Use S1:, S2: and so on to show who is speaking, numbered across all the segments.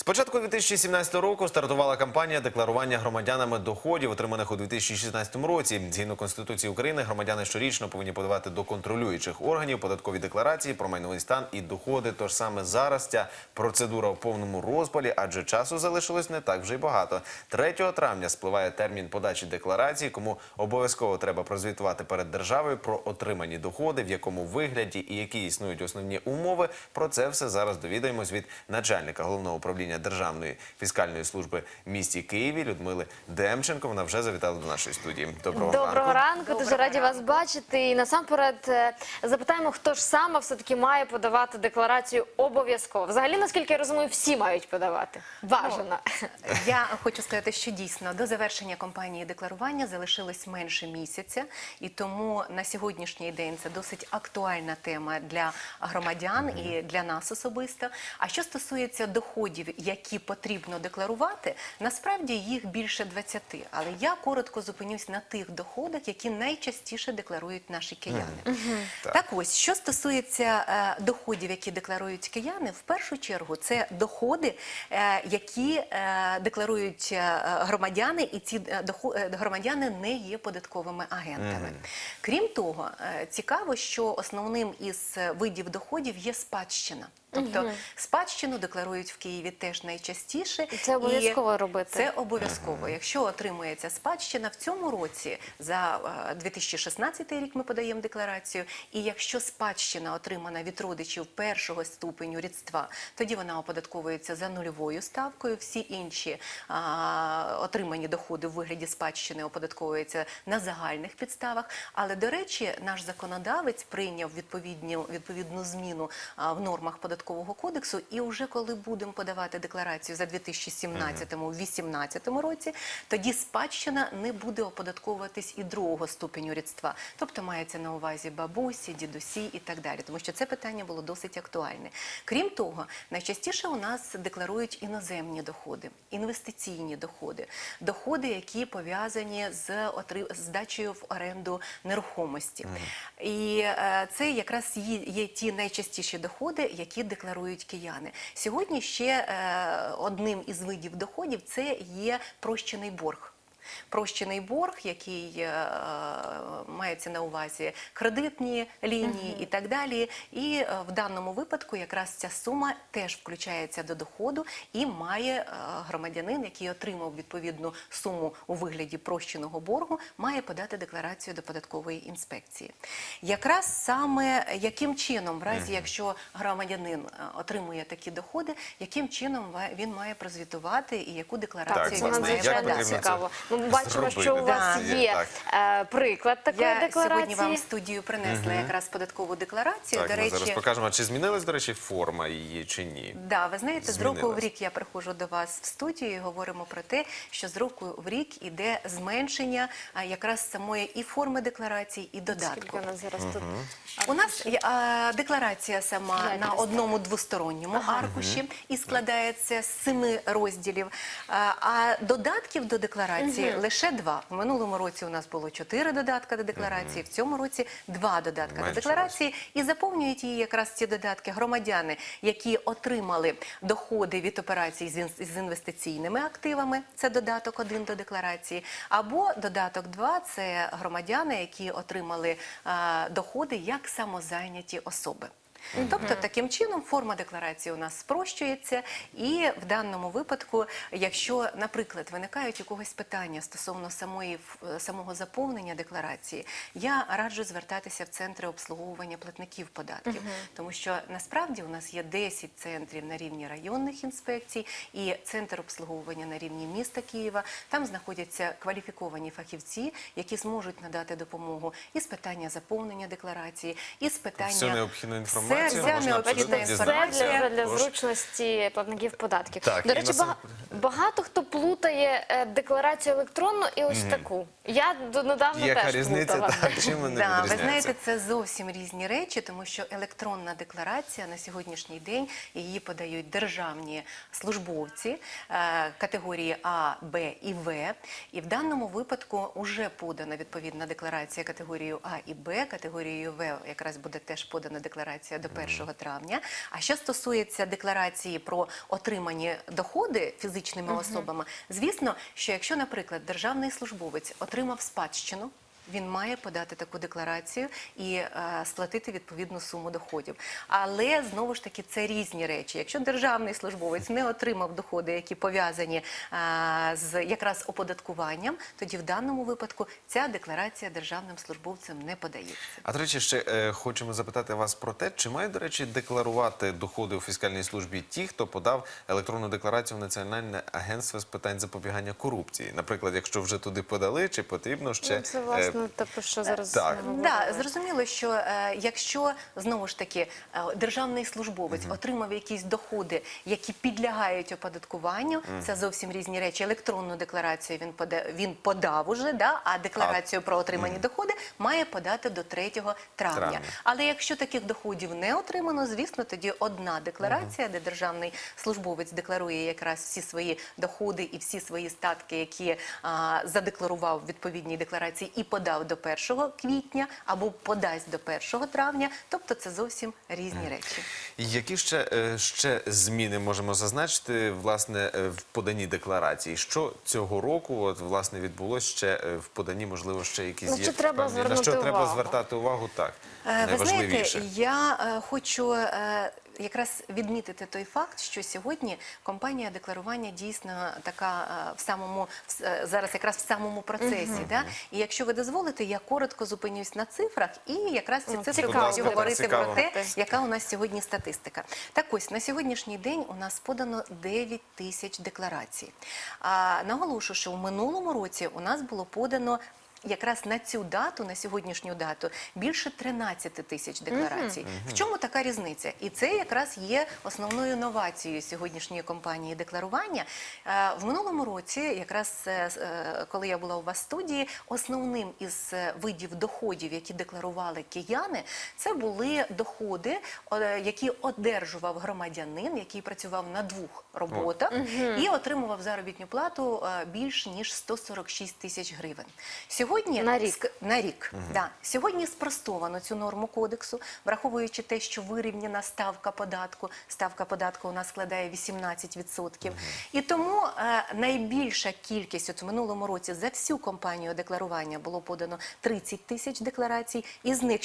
S1: З початку 2017 року стартувала кампанія декларування громадянами доходів, отриманих у 2016 році. Згідно Конституції України, громадяни щорічно повинні подавати до контролюючих органів податкові декларації про майновий стан і доходи. Тож саме зараз ця процедура в повному розпалі, адже часу залишилось не так вже й багато. 3 травня спливає термін подачі декларації, кому обов'язково треба прозвітувати перед державою про отримані доходи, в якому вигляді і які існують основні умови. Про це все зараз довідаємось від начальника Головного управління Державної фіскальної служби в місті Києві Людмили Демченко. Вона вже завітала до нашої студії.
S2: Доброго ранку. Дуже раді вас бачити. І насамперед запитаємо, хто ж саме все-таки має подавати декларацію обов'язково. Взагалі, наскільки я розумію, всі мають подавати. Бажано.
S3: Я хочу сказати, що дійсно до завершення кампанії декларування залишилось менше місяця. І тому на сьогоднішній день це досить актуальна тема для громадян і для нас особисто. А що стосується доходів, які потрібно декларувати, насправді їх більше 20. Але я коротко зупинюсь на тих доходах, які найчастіше декларують наші кияни. Так ось, що стосується доходів, які декларують кияни, в першу чергу це доходи, які декларують громадяни, і ці громадяни не є податковими агентами. Крім того, цікаво, що основним із видів доходів є спадщина. Тобто спадщину декларують в Києві теж найчастіше.
S2: І це обов'язково робити.
S3: Це обов'язково. Якщо отримується спадщина, в цьому році, за 2016 рік ми подаємо декларацію, і якщо спадщина отримана від родичів першого ступеню рідства, тоді вона оподатковується за нульовою ставкою, всі інші отримані доходи в вигляді спадщини оподатковуються на загальних підставах. Але, до речі, наш законодавець прийняв відповідну зміну в нормах податкового кодексу, і вже коли будемо подавати декларацію за 2017-2018 році, тоді спадщина не буде оподатковуватись і другого ступеню рідства. Тобто мається на увазі бабусі, дідусі і так далі, тому що це питання було досить актуальне. Крім того, найчастіше у нас декларують іноземні доходи, інвестиційні доходи, доходи, які пов'язані з здачею в оренду нерухомості. І це якраз є ті найчастіші доходи, які декларують кияни. Сьогодні ще одним із видів доходів це є прощений борг. Прощений борг, який мається на увазі кредитні лінії і так далі. І в даному випадку якраз ця сума теж включається до доходу і має громадянин, який отримав відповідну суму у вигляді прощеного боргу, має подати декларацію до податкової інспекції. Якраз саме яким чином, в разі якщо громадянин отримує такі доходи, яким чином він має прозвітувати і яку декларацію він має подати.
S2: Цікаво. Ми бачимо, що у вас є приклад такої декларації.
S3: Я сьогодні вам в студію принесла якраз податкову декларацію.
S1: Так, ми зараз покажемо, чи змінилась, до речі, форма її, чи ні.
S3: Так, ви знаєте, з року в рік я приходжу до вас в студію і говоримо про те, що з року в рік іде зменшення якраз самої і форми декларації, і додатку.
S2: Скільки у нас зараз тут?
S3: У нас декларація сама на одному двосторонньому аркуші і складається з 7 розділів, а додатків до декларації лише 2. В минулому році у нас було 4 додатки до декларації, в цьому році 2 додатки до декларації. І заповнюють її якраз ці додатки громадяни, які отримали доходи від операцій з інвестиційними активами, це додаток 1 до декларації, або додаток 2 – це громадяни, які отримали доходи як самозайняті особи. Тобто, таким чином, форма декларації у нас спрощується, і в даному випадку, якщо, наприклад, виникають у когось питання стосовно самого заповнення декларації, я раджу звертатися в центри обслуговування платників податків, тому що, насправді, у нас є 10 центрів на рівні районних інспекцій і центр обслуговування на рівні міста Києва. Там знаходяться кваліфіковані фахівці, які зможуть надати допомогу і з питання заповнення декларації, і з питання...
S1: Всю необхідну інформацію.
S3: Все
S2: для зручності платників податків.
S1: Так,
S2: до речі, багато хто плутає декларацію електронну і ось таку. Я недавно
S1: Яка
S2: теж
S1: різниця?
S2: плутала.
S1: Так, чим вони
S3: Ви
S1: відрізняються?
S3: знаєте, це зовсім різні речі, тому що електронна декларація на сьогоднішній день, її подають державні службовці категорії А, Б і В. І в даному випадку вже подана відповідна декларація категорією А і Б, категорією В якраз буде теж подана декларація до 1 травня. А що стосується декларації про отримані доходи фізичними особами, звісно, що якщо, наприклад, державний службовець отримав спадщину, він має подати таку декларацію і сплатити відповідну суму доходів. Але, знову ж таки, це різні речі. Якщо державний службовець не отримав доходи, які пов'язані з якраз оподаткуванням, тоді в даному випадку ця декларація державним службовцям не подається.
S1: А, до речі, ще хочемо запитати вас про те, чи мають, до речі, декларувати доходи у фіскальній службі ті, хто подав електронну декларацію в Національне агентство з питань запобігання корупції? Наприклад, якщо вже туди подали, чи потрібно ще...
S2: Це, власне, те, про що зараз
S1: Так.
S2: ми говоримо.
S3: Да, зрозуміло, що якщо, знову ж таки, державний службовець отримав якісь доходи, які підлягають оподаткуванню, це зовсім різні речі. Електронну декларацію він подав уже, да, а декларацію про отримані доходи має подати до 3 травня. Але якщо таких доходів не отримано, звісно, тоді одна декларація, де державний службовець декларує якраз всі свої доходи і всі свої статки, які задекларував в відповідній декларації і подав до 1 квітня або подасть до 1 травня, тобто це зовсім різні речі.
S1: Які ще зміни можемо зазначити, власне, в поданні декларації? Що цього року, от, власне, відбулося ще в поданні, можливо, ще якісь
S2: На
S1: є...
S2: що треба
S1: певні- На
S2: звернути
S1: що треба
S2: увагу?
S1: звертати увагу, так,
S3: Ви знаєте,
S1: найважливіше.
S3: я хочу якраз відмітити той факт, що сьогодні компанія декларування дійсно така зараз якраз в самому процесі. Да? І якщо ви дозволите, я коротко зупинюсь на цифрах і якраз ці цифри
S2: цікаво,
S3: будуть говорити
S1: цікаво.
S3: про те, яка у нас сьогодні статистика. Так ось, на сьогоднішній день у нас подано 9 тисяч декларацій. Наголошую, що в минулому році у нас було подано якраз на цю дату, на сьогоднішню дату, більше 13 тисяч декларацій. В чому така різниця? І це якраз є основною новацією сьогоднішньої кампанії декларування. В минулому році, якраз коли я була у вас в студії, основним із видів доходів, які декларували кияни, це були доходи, які одержував громадянин, який працював на 2 роботах і отримував заробітну плату більш ніж 146 тисяч гривень. Сьогодні на рік. Да. Сьогодні спростовано цю норму кодексу, враховуючи те, що вирівняна ставка податку. Ставка податку у нас складає 18%. І тому найбільша кількість, от в минулому році за всю кампанію декларування було подано 30 тисяч декларацій, із них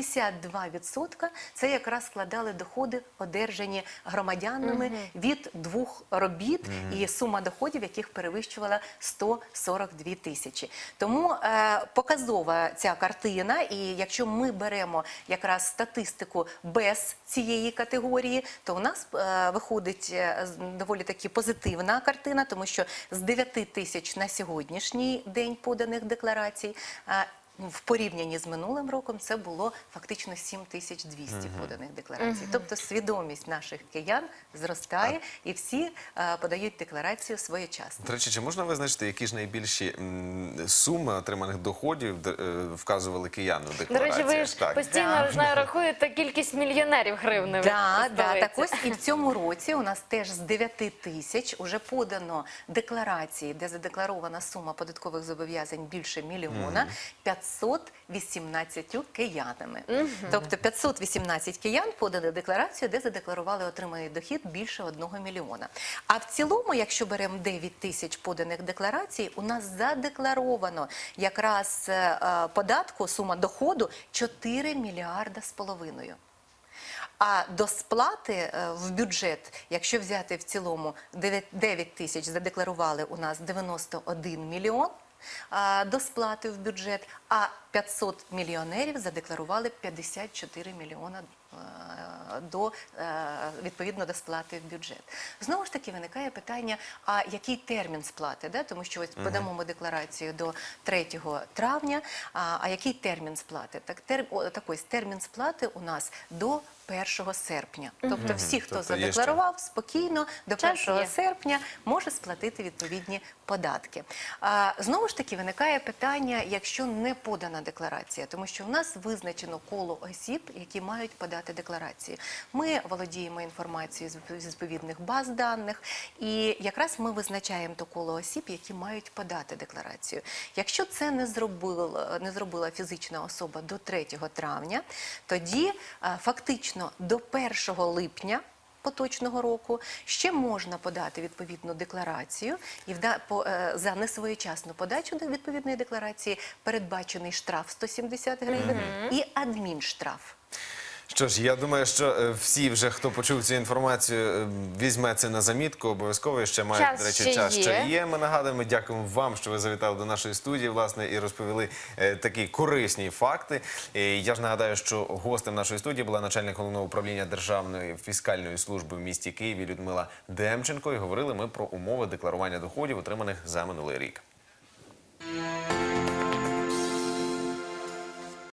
S3: 62% це якраз складали доходи, одержані громадянами від 2 робіт, і сума доходів, яких перевищувала 142 тисячі. Тому показова ця картина, і якщо ми беремо якраз статистику без цієї категорії, то у нас виходить доволі таки позитивна картина, тому що з 9 тисяч на сьогоднішній день поданих декларацій в порівнянні з минулим роком це було фактично 7200 поданих декларацій. Тобто свідомість наших киян зростає і всі подають декларацію своєчасно.
S1: До речі, чи можна визначити, які ж найбільші суми отриманих доходів вказували кияни у
S2: До
S1: деклараціях?
S2: речі, ви ж постійно знаю, рахуєте кількість мільйонерів гривневих.
S3: Да, так ось і в цьому році у нас теж з 9 тисяч уже подано декларації, де задекларована сума податкових зобов'язань більше мільйона, 518 киянами. Тобто 518 киян подали декларацію, де задекларували отриманий дохід більше 1 мільйона. А в цілому, якщо беремо 9 тисяч поданих декларацій, у нас задекларовано якраз податку, сума доходу 4 мільярда з половиною. А до сплати в бюджет, якщо взяти в цілому 9 тисяч, задекларували у нас 91 мільйон, до сплати в бюджет, а 500 мільйонерів задекларували 54 мільйона відповідно до сплати в бюджет. Знову ж таки виникає питання, а який термін сплати? Да? Тому що ось подамо ми декларацію до 3 травня, а який термін сплати? Так ось термін сплати у нас до 1 серпня. Тобто всі, хто
S1: Тобто є
S3: задекларував, спокійно до
S2: Час
S3: 1
S2: є.
S3: серпня може сплатити відповідні податки. Знову ж таки виникає питання, якщо не подана декларація, тому що в нас визначено коло осіб, які мають подати подати декларацію. Ми володіємо інформацією з відповідних баз даних, і якраз ми визначаємо то коло осіб, які мають подати декларацію. Якщо це не зробила фізична особа до 3 травня, тоді фактично до 1 липня поточного року ще можна подати відповідну декларацію, і за несвоєчасну подачу відповідної декларації передбачений штраф 170 гривень і адмінштраф.
S1: Що ж, я думаю, що всі вже, хто почув цю інформацію, візьме це на замітку, обов'язково. Ще мають, до речі, час ще є. Ми нагадуємо, дякуємо вам, що ви завітали до нашої студії, власне, і розповіли такі корисні факти. Я ж нагадаю, що гостем нашої студії була начальник Головного управління Державної фіскальної служби в місті Києві Людмила Демченко. І говорили ми про умови декларування доходів, отриманих за минулий рік.